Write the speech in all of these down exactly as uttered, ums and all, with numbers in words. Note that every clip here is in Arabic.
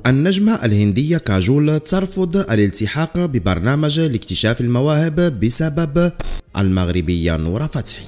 النجمة الهندية كاجول ترفض الالتحاق ببرنامج لاكتشاف المواهب بسبب المغربية نورة فتحي.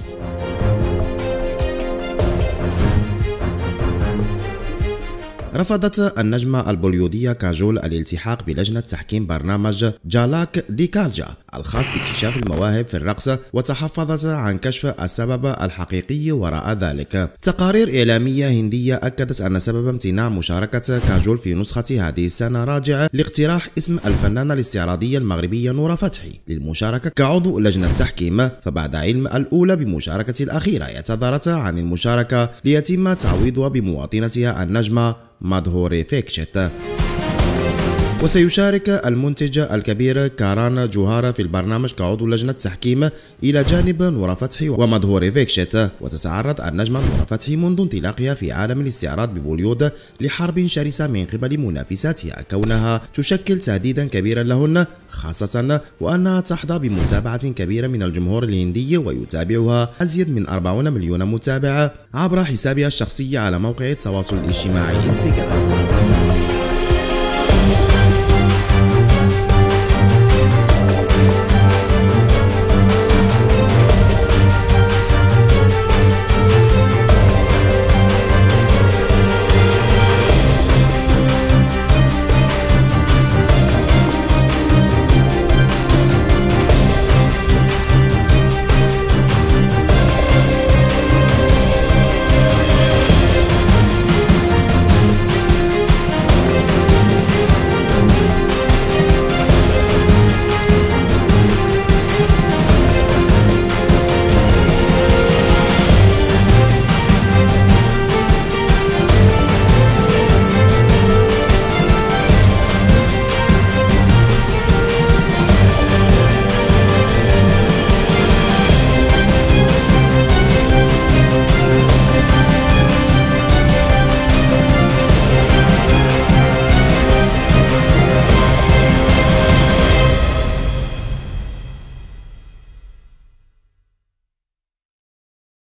رفضت النجمة البوليودية كاجول الالتحاق بلجنة تحكيم برنامج جالاك دي كالجا الخاص باكتشاف المواهب في الرقص، وتحفظت عن كشف السبب الحقيقي وراء ذلك. تقارير إعلامية هندية أكدت أن سبب امتناع مشاركة كاجول في نسخة هذه السنة راجع لاقتراح اسم الفنانة الاستعراضية المغربية نورة فتحي للمشاركة كعضو لجنة تحكيم، فبعد علم الأولى بمشاركة الأخيرة اعتذرت عن المشاركة ليتم تعويضها بمواطنتها النجمة مادهوري فيكشت. وسيشارك المنتج الكبير كاران جوهارا في البرنامج كعضو لجنة تحكيم إلى جانب نورة فتحي ومادهوري فيكشت. وتتعرض النجمة نورة فتحي منذ انطلاقها في عالم الاستعراض ببوليود لحرب شرسة من قبل منافساتها، كونها تشكل تهديدا كبيرا لهن، خاصة وأنها تحظى بمتابعة كبيرة من الجمهور الهندي ويتابعها أزيد من أربعين مليون متابع عبر حسابها الشخصي على موقع التواصل الاجتماعي انستغرام.